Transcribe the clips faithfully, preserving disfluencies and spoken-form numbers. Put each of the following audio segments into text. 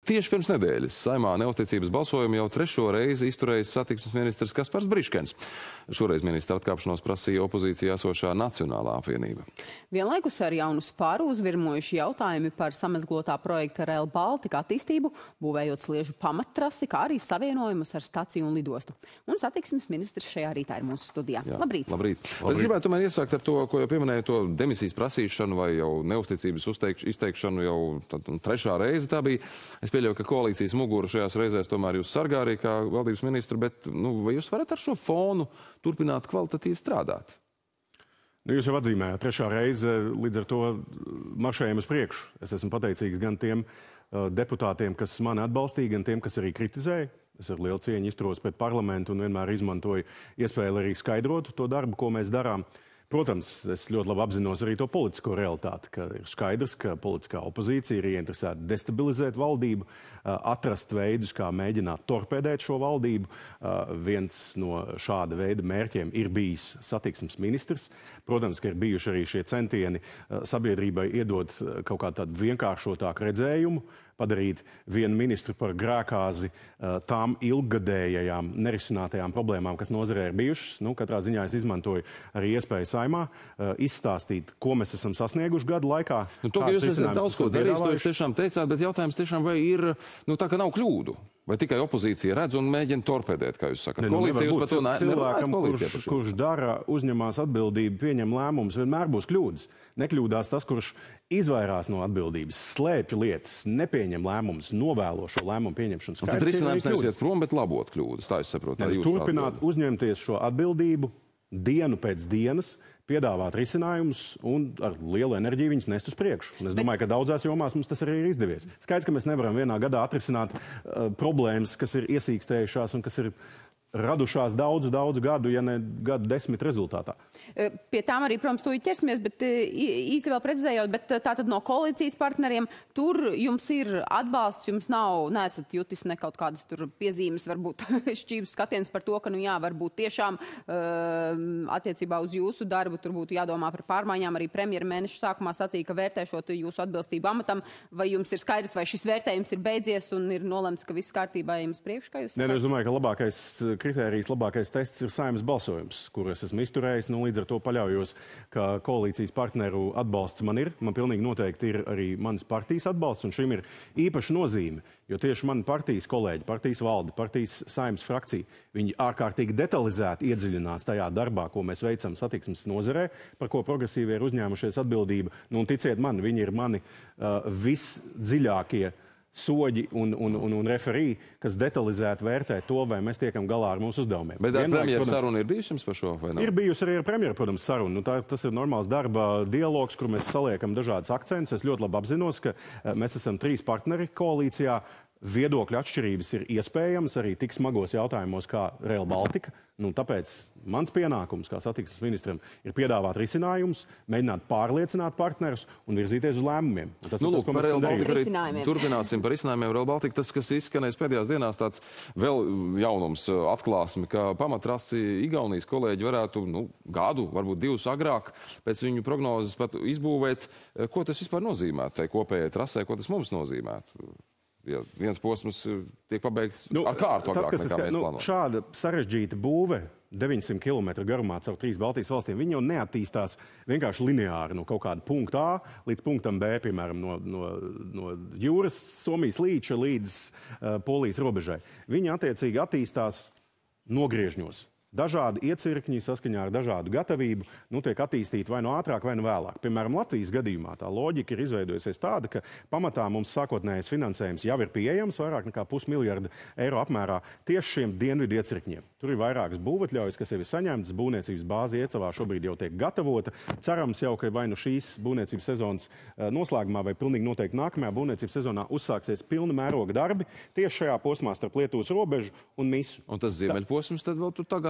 Tieši pirms nedēļas Saeimā neuzticības balsojumu jau trešo reizi izturējis satiksmes ministrs Kaspars Briškens. Šoreiz ministra atkāpšanos prasīja opozīcijā esošā Nacionālā apvienība. Vienlaikus ar jaunu spāru uzvirmojuši jautājumi par samazglotā projekta Rail Baltica attīstību, būvējot sliežu pamattrasi, kā arī savienojumus ar staciju un lidostu. Un satiksmes ministrs šajā rītā ir mūsu studijā. Jā, labrīt! Labrīt! labrīt. Es gribētu tomēr iesākt ar to, ko jau pieminēju, to demisijas prasīšanu vai jau neuzticības izteikšanu jau tad, trešā reize tā bija. Es pieļauju, ka koalīcijas muguru šajās reizēs tomēr jūs sargā arī kā valdības ministru, bet nu, vai jūs varat ar šo fonu turpināt kvalitatīvi strādāt? Nu, jūs jau atzīmējāt, trešā reize līdz ar to maršējam uz priekšu. Es esmu pateicīgs gan tiem uh, deputātiem, kas mani atbalstīja, gan tiem, kas arī kritizēja. Es ar lielu cieņu izturos pret parlamentu un vienmēr izmantoju iespēju arī skaidrot to darbu, ko mēs darām. Protams, es ļoti labi apzinos arī to politisko realitāti, ka ir skaidrs, ka politiskā opozīcija ir ieinteresēta destabilizēt valdību, atrast veidus, kā mēģināt torpēdēt šo valdību. Viens no šāda veida mērķiem ir bijis satiksmes ministrs. Protams, ka ir bijuši arī šie centieni sabiedrībai iedot kaut kādu tādu vienkāršotāku redzējumu, padarīt vienu ministru par grēkāzi tām ilggadējajām nerisinātajām problēmām, kas nozarē ir bijušas. Nu, katrā ziņā es izmantoju arī iespēju Saeimā izstāstīt, ko mēs esam sasnieguši gadu laikā. Nu, to, ka jūs esat daudz ko darījis, to jūs tiešām teicāt, bet jautājums tiešām vai ir, nu tā ka nav kļūdu? Vai tikai opozīcija redz un mēģina torpedēt, kā jūs sakat? Ne, nu, koalīcija jūs par to ne, cilvēkam, kurš, kurš dara, uzņemās atbildību, pieņem lēmumus, vienmēr būs kļūdas. Nekļūdās tas, kurš izvairās no atbildības, slēpj lietas, nepieņem lēmumus, novēlo šo lēmumu pieņemšanu. Tad risinājums nevis iet prom, bet labot kļūdas. Tā es saprotu. Ne, turpināt uzņemties šo atbildību dienu pēc dienas, piedāvāt risinājumus un ar lielu enerģiju viņus nest uz priekšu. Un es domāju, ka daudzās jomās mums tas arī ir izdevies. Skaidrs, ka mēs nevaram vienā gadā atrisināt uh, problēmas, kas ir iesīkstējušās un kas ir radušās daudzu, daudzu gadu, ja ne gadu desmit rezultātā. Pie tām arī, protams, tūlīt ķersimies, bet īsi vēl precizējot, bet tātad no koalīcijas partneriem tur jums ir atbalsts, jums nav, neesat jutis ne kaut kādas tur piezīmes, varbūt šķības skatiens par to, ka, nu jā, varbūt tiešām attiecībā uz jūsu darbu tur būtu jādomā par pārmaiņām. Arī premjera mēneša sākumā sacīja, ka vērtēšot jūsu atbilstību amatam, vai jums ir skaidrs, vai šis vērtējums ir beidzies un ir nolemts, ka viss kārtībā jums priekš, kā jūs sakāt? Nē, es domāju, ka labākais kritērijs, labākais tests ir Saeimas balsojums, kur es esmu izturējis. Nu, līdz ar to paļaujos, ka koalīcijas partneru atbalsts man ir. Man pilnīgi noteikti ir arī manas partijas atbalsts, un šim ir īpaša nozīme. Jo tieši mani partijas kolēģi, partijas valde, partijas Saeimas frakcija, viņi ārkārtīgi detalizēti iedziļinās tajā darbā, ko mēs veicam satiksmes nozarē, par ko progresīvie ir uzņēmušies atbildību. Nu, un ticiet man, viņi ir mani uh, visdziļākie soģi un, un, un, un referī, kas detalizēti vērtē to, vai mēs tiekam galā ar mūsu uzdevumiem. Bet ar premjeru sarunu ir bijusi jums par šo, vai nav? Ir bijusi arī ar premjeru, protams, sarunu. Nu, tā, tas ir normāls darba dialogs, kur mēs saliekam dažādas akcentus. Es ļoti labi apzinos, ka mēs esam trīs partneri koalīcijā. Viedokļu atšķirības ir iespējams arī tik smagos jautājumos kā Rail Baltica. Nu, tāpēc mans pienākums kā satiksmes ministram ir piedāvāt risinājumus, mēģināt pārliecināt partnerus un virzīties uz lēmumiem. Tas nu, ir lūk, tas, ko par Rail mēs Baltica turpināsim par risinājumiem. Rail Baltica, tas, kas izskanēs pēdējās dienās, tāds vēl jaunums atklāsme, ka pamatrasi Igaunijas kolēģi varētu nu, gadu, varbūt divus agrāk, pēc viņu prognozes pat izbūvēt. Ko tas vispār nozīmētu tai kopējai trasē, ko tas mums nozīmētu? Ja viens posms tiek pabeigts nu, ar kārtu agrāk, tas, nekā mēs nu, plānojam. Šāda sarežģīta būve, deviņsimt kilometru garumā caur trīs Baltijas valstīm, viņi jau neattīstās vienkārši lineāri no kaut kāda punkta A līdz punktam B, piemēram, no, no, no jūras Somijas līča līdz uh, Polijas robežai. Viņi attiecīgi attīstās nogriežņos. Dažādi iecirkņi saskaņā ar dažādu gatavību nu, tiek attīstīti vai no ātrāk, vai no vēlāk. Piemēram, Latvijas gadījumā tā loģika ir izveidojusies tāda, ka pamatā mums sākotnējais finansējums jau ir pieejams vairāk nekā pusmiljarda eiro apmērā tieši šiem dienvidu iecirkņiem. Tur ir vairākas būvatļaujas, kas jau ir saņemtas, būvniecības bāze Iecavā šobrīd jau tiek gatavota. Cerams jau, ka vai nu šīs būvniecības sezonas noslēgumā vai pilnīgi noteikti nākamajā būvniecības sezonā uzsāksies pilna mēroga darbi tieši šajā posmā starp Lietuvas robežu un Misu. Un tas ziemeļposms tad vēl tur tagad?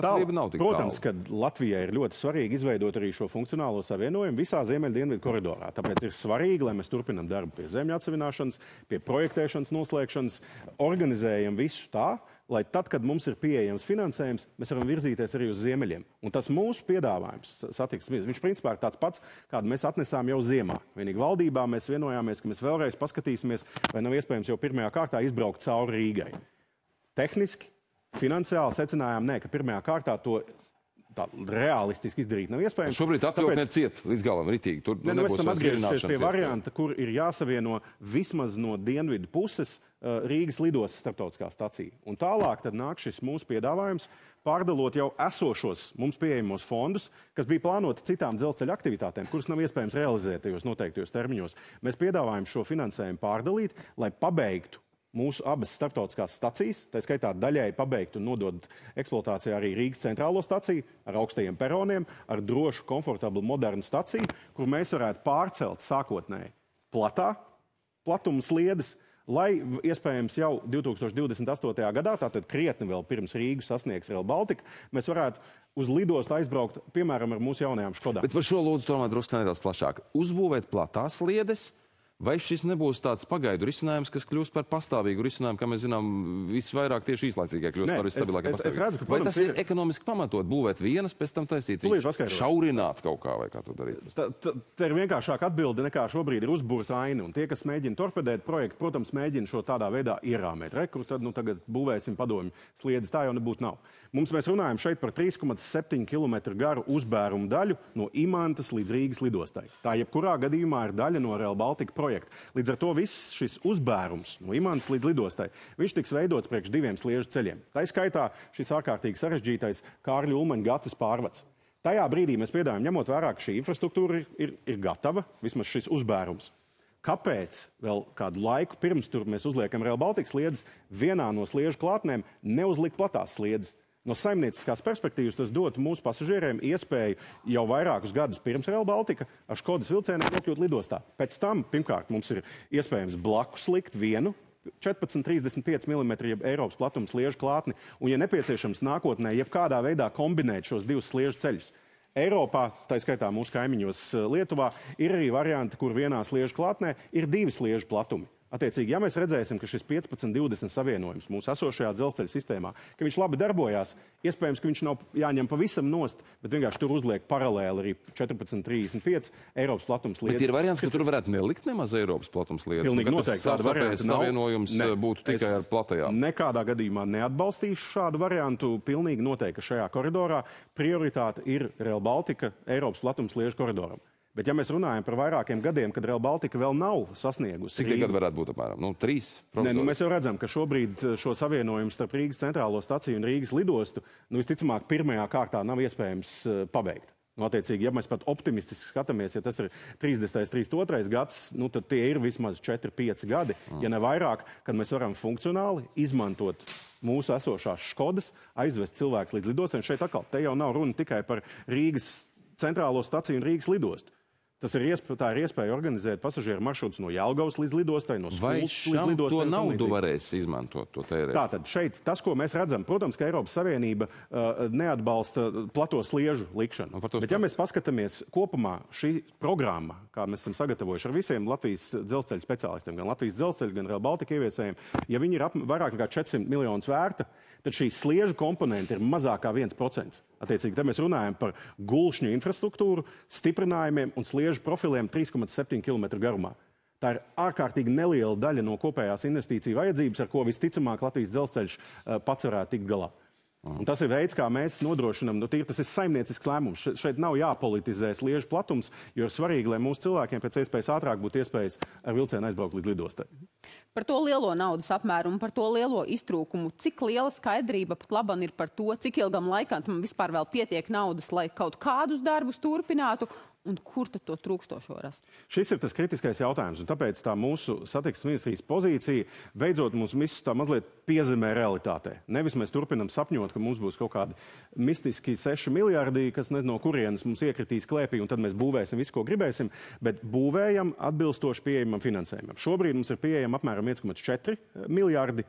atklība nav tik Protams, tālu. ka Latvijai ir ļoti svarīgi izveidot arī šo funkcionālo savienojumu visā ziemeļdienvidu koridorā. Tāpēc ir svarīgi, lai mēs turpinam darbu pie zemļu atsevināšanas, pie projektēšanas, noslēgšanas, organizējam visu tā, lai tad, kad mums ir pieejams finansējums, mēs varam virzīties arī uz ziemeļiem. Un tas mūsu piedāvājums, satiksmes, viņš principā ir tāds pats, kādu mēs atnesām jau ziemā. Vienīgi valdībā mēs vienojāmies, ka mēs vēlreiz paskatīsimies, vai nav iespējams jau pirmajā kārtā izbraukt cauri Rīgai. Tehniski, finansiāli secinājām, nē, ka pirmajā kārtā to tā realistiski izdarīt nav iespējams. Šobrīd atvilkt neciet līdz galam ritīgi. Tur ne, nu, mēs esam atgriežies pie varianta, iespēja. kur ir jāsavieno vismaz no dienvidu puses uh, Rīgas lidostas starptautiskā stacija. Un tālāk tad nāk šis mūsu piedāvājums, pārdalot jau esošos mums pieejamos fondus, kas bija plānoti citām dzelzceļa aktivitātēm, kuras nav iespējams realizēt tajos noteiktajos termiņos. Mēs piedāvājam šo finansējumu pārdalīt, lai pabeigtu mūsu abas starptautiskās stacijas, tā skaitā daļai pabeigt un nodot eksploatācijā arī Rīgas centrālo staciju ar augstajiem peroniem, ar drošu, komfortablu, modernu staciju, kur mēs varētu pārcelt sākotnēji platā, platuma sliedes, lai iespējams jau divi tūkstoši divdesmit astotajā gadā, tātad krietni vēl pirms Rīgu sasniegs Rail Baltica, mēs varētu uz lidostu aizbraukt, piemēram, ar mūsu jaunajām Škodām. Bet par šo lūdzu tomēr drusku nedaudz plašāk. Uzbūvēt platās sliedes, vai šis nebūs tāds pagaidu risinājums, kas kļūst par pastāvīgu risinājumu, kā mēs zinām, visvairāk tieši īslaicīgai kļūst Nē, par visstabilākai es- es- es pastāvīgu? redzu, ka, Vai protams, tas ir ir- ekonomiski pamatot būvēt vienas, pēc tam taisīt Tūlīt viņus, paskaidrošu. šaurināt kaut kā vai kā to darīt? Tā, tā, tā ir vienkāršāka atbilde nekā šobrīd ir uzburta aina. Un tie, kas mēģina torpedēt projektu, protams, mēģina šo tādā veidā ierāmēt. Re, kur tad nu, tagad būvēsim padomju sliedes. Tā jau nebūtu nav. Mums mēs runājam šeit par trīs komats septiņi kilometru garu uzbērumu daļu no Imantas līdz Rīgas lidostai. Tā jebkurā gadījumā ir daļa no Rail Baltica projekta. Līdz ar to viss šis uzbērums no Imantas līdz lidostai, viņš tiks veidots priekš diviem sliežu ceļiem. Tā skaitā šis ārkārtīgi sarežģītais Kārļa Ulmaņa gatavs pārvads. Tajā brīdī mēs piedāvājam, ņemot vērā, ka šī infrastruktūra ir, ir, ir gatava, vismaz šis uzbērums. Kāpēc vēl kādu laiku pirms tur mēs uzliekam Rail Baltica sliedes, vienā no sliežu klātnēm neuzlikt platās sliedes? No saimnieciskās perspektīvas tas dotu mūsu pasažieriem iespēju jau vairākus gadus pirms Rail Baltica ar Škodas vilcieniem nokļūt lidostā. Pēc tam, pirmkārt, mums ir iespējams blakus likt vienu četrpadsmit trīsdesmit pieci milimetri jeb Eiropas platuma sliežu klātni un, ja nepieciešams, nākotnē jebkādā veidā kombinēt šos divus sliežu ceļus. Eiropā, tā skaitā mūsu kaimiņos Lietuvā, ir arī varianti, kur vienā sliežu klātnē ir divi sliežu platumi. Attiecīgi, ja mēs redzēsim, ka šis piecpadsmit divdesmit savienojums mūsu esošajā dzelzceļa sistēmā, ka viņš labi darbojās, iespējams, ka viņš nav jāņem pavisam nost, bet vienkārši tur uzliek paralēli arī četrpadsmit trīsdesmit pieci Eiropas platums sliedes. Bet ir variants, ka tur varētu nelikt nemaz Eiropas platums sliedes. Pilnīgi noteikti tāda varianta nav. Savienojums Ne, būtu tikai ar platajām. Nekādā gadījumā neatbalstīšu šādu variantu. Pilnīgi noteikti, ka šajā koridorā prioritāte ir Rail Baltica Eiropas platums sliežu koridoram. Bet ja mēs runājam par vairākiem gadiem, kad Rail Baltica vēl nav sasniegusi... Cik tie gadi varētu būt apmēram? Nu, trīs? Nē, nu, mēs jau redzam, ka šobrīd šo savienojumu starp Rīgas centrālo staciju un Rīgas lidostu, nu, visticamāk, pirmajā kārtā nav iespējams uh, pabeigt. Nu, attiecīgi, ja mēs pat optimistiski skatāmies, ja tas ir trīsdesmitais, trīsdesmit otrais gads, nu, tad tie ir vismaz četri pieci gadi, mm. ja ne vairāk, kad mēs varam funkcionāli izmantot mūsu esošās Škodas, aizvest cilvēkus līdz lidostiem. Šeit atkal, te jau nav runa tikai par Rīgas centrālo staciju un Rīgas lidostu. Tas ir iespēja, tā ir iespēja organizēt pasažieru maršrutus no Jelgavas līdz lidostai, no Vai Spultas līdz šam lidostai. to naudu varēs izmantot, to tērēt? Tātad šeit tas, ko mēs redzam, protams, ka Eiropas Savienība uh, neatbalsta plato sliežu likšanu. Nu, par to Bet ja mēs paskatāmies kopumā šī programma, kā mēs esam sagatavojuši ar visiem Latvijas dzelzceļa speciālistiem, gan Latvijas dzelzceļa, gan Rail Baltica ieviesējiem, ja viņi ir ap, vairāk nekā četrsimt miljonus vērta, tad šī sliežu komponente ir mazākā viens procents. Attiecīgi, te mēs runājam par gulšņu infrastruktūru, stiprinājumiem un sliežu profiliem trīs komats septiņi kilometru garumā. Tā ir ārkārtīgi neliela daļa no kopējās investīciju vajadzības, ar ko visticamāk Latvijas dzelzceļš uh, pats varētu tikt galā. Un tas ir veids, kā mēs nodrošinām, nu, tīri, tas ir saimniecisks lēmums. Še, šeit nav jāpolitizē sliežu platums, jo ir svarīgi, lai mūsu cilvēkiem pēc iespējas ātrāk būtu iespējas ar vilcienu aizbraukt līdz lidostai. Par to lielo naudas apmēru un par to lielo iztrūkumu. Cik liela skaidrība pat labam ir par to, cik ilgam laikam tam vispār vēl pietiek naudas, lai kaut kādus darbus turpinātu, un kur tad to trūkstošo rast? Šis ir tas kritiskais jautājums, un tāpēc tā mūsu satiksmes ministrijas pozīcija beidzot mums visus tā mazliet piezemē realitātē. Nevis mēs turpinam sapņot, ka mums būs kaut kādi mistiski seši miljardi, kas nezinu, no kurienes mums iekritīs klēpī, un tad mēs būvēsim visu, ko gribēsim, bet būvējam atbilstoši pieejamam finansējumam. Šobrīd mums ir pieejama apmēram viens komats četri miljardi.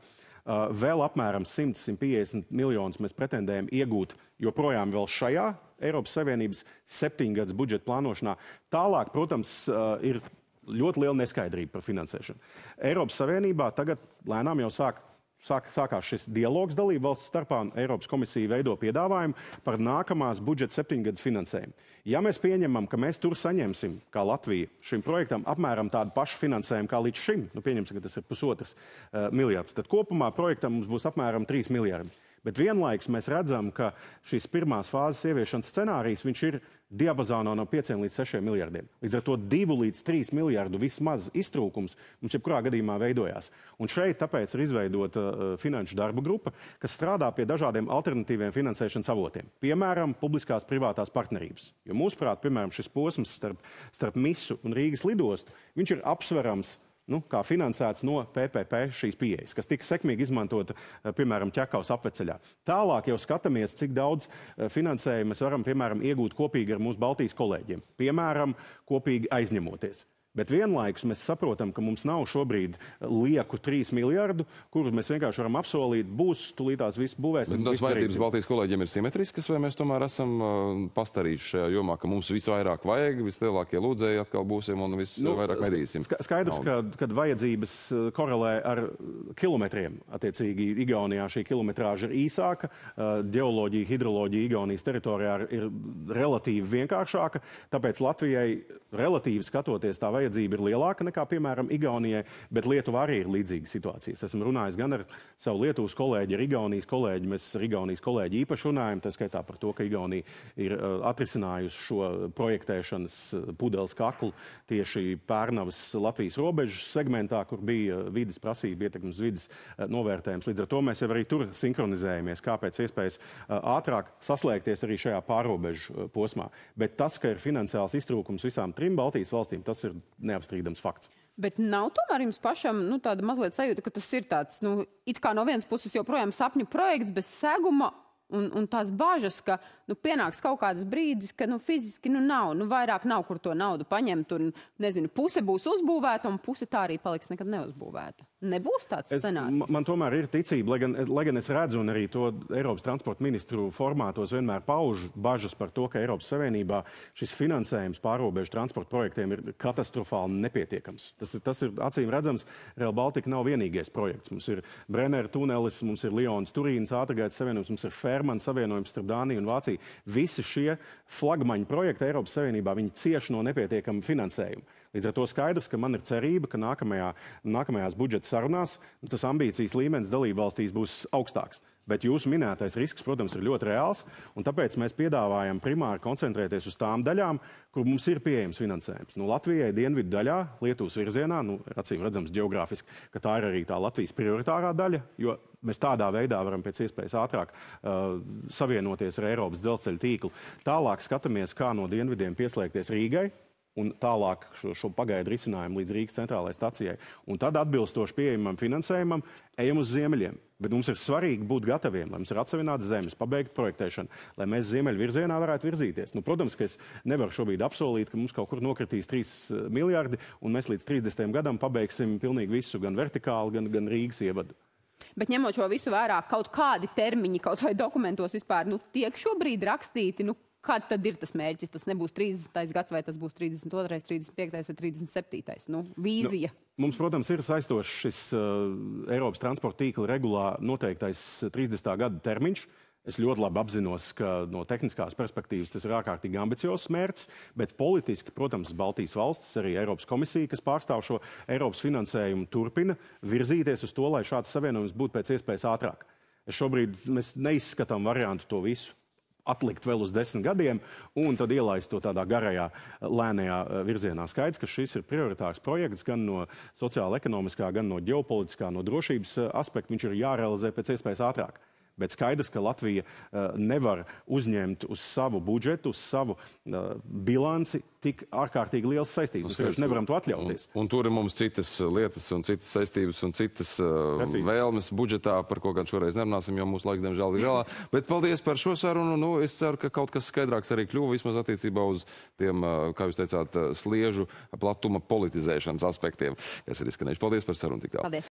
Vēl apmēram simt līdz simt piecdesmit miljonus mēs pretendējam iegūt joprojām vēl šajā Eiropas Savienības septiņgadus budžeta plānošanā. Tālāk, protams, ir ļoti liela neskaidrība par finansēšanu. Eiropas Savienībā tagad lēnām jau sāk Sāk, sākās šis dialogs dalību valsts starpā, un Eiropas komisija veido piedāvājumu par nākamās budžeta septiņgadus finansējumu. Ja mēs pieņemam, ka mēs tur saņemsim, kā Latvija, šim projektam apmēram tādu pašu finansējumu kā līdz šim, nu pieņemsim, ka tas ir pusotrs uh, miljards, tad kopumā projektam mums būs apmēram trīs miljardi. Bet vienlaikus mēs redzam, ka šīs pirmās fāzes ieviešanas scenārijs, viņš ir diapazonā no pieciem līdz sešiem miljardiem. Līdz ar to divu līdz trīs miljardu vismaz iztrūkums mums jebkurā gadījumā veidojās. Un šeit tāpēc ir izveidota uh, finanšu darba grupa, kas strādā pie dažādiem alternatīviem finansēšanas avotiem. Piemēram, publiskās privātās partnerības. Jo mūsuprāt, piemēram, šis posms starp, starp Misu un Rīgas lidostu, viņš ir apsverams nu, kā finansēts no P P P šīs pieejas, kas tika sekmīgi izmantota, piemēram, Ķekaus apveceļā. Tālāk jau skatāmies, cik daudz finansējumu mēs varam, piemēram, iegūt kopīgi ar mūsu Baltijas kolēģiem. Piemēram, kopīgi aizņemoties. Bet vienlaikus mēs saprotam, ka mums nav šobrīd lieku trīs miljardu, kurus mēs vienkārši varam apsolīt, būs, tūlītās viss būvēsim. Bet tās vajadzības Baltijas kolēģiem ir simetriskas, vai mēs tomēr esam uh, pastarījuši šajā jomā, ka mums visvairāk vajag, vislielākie lūdzēji atkal būsim un visvairāk nu, medīsim? Skaidrs, ka, kad vajadzības korelē ar kilometriem, attiecīgi Igaunijā šī kilometrāža ir īsāka, uh, ģeoloģija, hidroloģija Igaunijas teritorijā ir relatīvi vienkāršāka, tāpēc Latvijai relatīvi skatoties tā vajadzība ir lielāka nekā, piemēram, Igaunijai, bet Lietuvā arī ir līdzīgas situācijas. Esmu runājis gan ar savu Lietuvas kolēģi, ar Igaunijas kolēģi. Mēs ar Igaunijas kolēģi īpaši runājam, tā skaitā par to, ka Igaunija ir uh, atrisinājusi šo projektēšanas pudeles kaklu tieši Pērnavas Latvijas robežas segmentā, kur bija vides prasība, ietekmes vides uh, novērtējums. Līdz ar to mēs jau arī tur sinhronizējamies, kā pēc iespējas uh, ātrāk saslēgties arī šajā pārrobežu uh, posmā. Bet tas, ka ir finansiāls iztrūkums visām trim Baltijas valstīm, tas ir neapstrīdams fakts. Bet nav tomēr jums pašam nu, tāda mazliet sajūta, ka tas ir tāds, nu, it kā no vienas puses joprojām sapņu projekts bez seguma un, un tās bažas, ka nu, pienāks kaut kādas brīdis, ka nu, fiziski nu, nav, nu, vairāk nav, kur to naudu paņemt un, nezinu, puse būs uzbūvēta un puse tā arī paliks nekad neuzbūvēta. Nebūs tāds scenārijs? Man tomēr ir ticība, lai gan, lai gan es redzu un arī to Eiropas transporta ministru formātos vienmēr pauž bažas par to, ka Eiropas Savienībā šis finansējums pārrobežu transporta projektiem ir katastrofāli nepietiekams. Tas, tas ir acīm redzams, Rail Baltica nav vienīgais projekts. Mums ir Brenner tunelis, mums ir Lionas Turīnas ātrgaitas savienojums, mums ir Fērmana savienojums starp Dāniju un Vāciju. Visi šie flagmaņu projekti Eiropas Savienībā, viņi cieš no nepietiekama finansējuma. Līdz ar to skaidrs, ka man ir cerība, ka nākamajā, nākamajās budžeta sarunās tas ambīcijas līmenis dalībvalstīs būs augstāks. Bet jūsu minētais risks, protams, ir ļoti reāls, un tāpēc mēs piedāvājam primāri koncentrēties uz tām daļām, kur mums ir pieejams finansējums. Nu, Latvijai dienvidu daļā, Lietuvas virzienā, nu, acīm redzams ģeogrāfiski, ka tā ir arī tā Latvijas prioritārā daļa, jo mēs tādā veidā varam pēc iespējas ātrāk uh, savienoties ar Eiropas dzelzceļa tīklu. Tālāk skatāmies, kā no dienvidiem pieslēgties Rīgai, un tālāk šo, šo pagaidu risinājumu līdz Rīgas centrālajai stacijai. Un tad atbilstoši pieejamam finansējumam ejam uz ziemeļiem. Bet mums ir svarīgi būt gataviem, lai mums ir atsevināts zemes, pabeigt projektēšanu, lai mēs ziemeļu virzienā varētu virzīties. Nu, protams, ka es nevaru šobrīd apsolīt, ka mums kaut kur nokritīs trīs miljardi, un mēs līdz trīsdesmitajam gadam pabeigsim pilnīgi visu, gan vertikāli, gan, gan Rīgas ievadu. Bet ņemot šo visu vērā, kaut kādi termiņi, kaut vai dokumentos vispār, nu, tiek šobrīd rakstīti, nu, kāds tad ir tas mērķis? Tas nebūs trīsdesmitais gads, vai tas būs trīsdesmit otrais, trīsdesmit piektais vai trīsdesmit septītais? Nu, vīzija. Nu, mums, protams, ir saistošs šis uh, Eiropas transporta tīkla regulā noteiktais trīsdesmitā gada termiņš. Es ļoti labi apzinos, ka no tehniskās perspektīvas tas ir ārkārtīgi ambiciozs mērķis, bet politiski, protams, Baltijas valstis, arī Eiropas komisija, kas pārstāv šo Eiropas finansējumu, turpina virzīties uz to, lai šāds savienojums būtu pēc iespējas ātrāk. Es šobrīd mēs neizskatām variantu to visu atlikt vēl uz desmit gadiem un tad ielaist to tādā garajā, lēnajā virzienā. Skaidrs, ka šis ir prioritārs projekts gan no sociāla-ekonomiskā, gan no ģeopolitiskā, no drošības aspekta. Viņš ir jārealizē pēc iespējas ātrāk. Bet skaidrs, ka Latvija uh, nevar uzņemt uz savu budžetu, uz savu uh, bilanci tik ārkārtīgi liels saistības. Mēs vienkārši nevaram to atļauties. Un, un tur ir mums citas lietas un citas saistības un citas uh, vēlmes budžetā, par ko gan šoreiz nerunāsim, jo mūsu laiks, diemžēl, ir galā. Bet paldies par šo sarunu. Nu, es ceru, ka kaut kas skaidrāks arī kļuva vismaz attiecībā uz tiem, uh, kā jūs teicāt, sliežu platuma politizēšanas aspektiem, kas ir izskanējuši. Paldies par sarunu tik tālu. Paldies.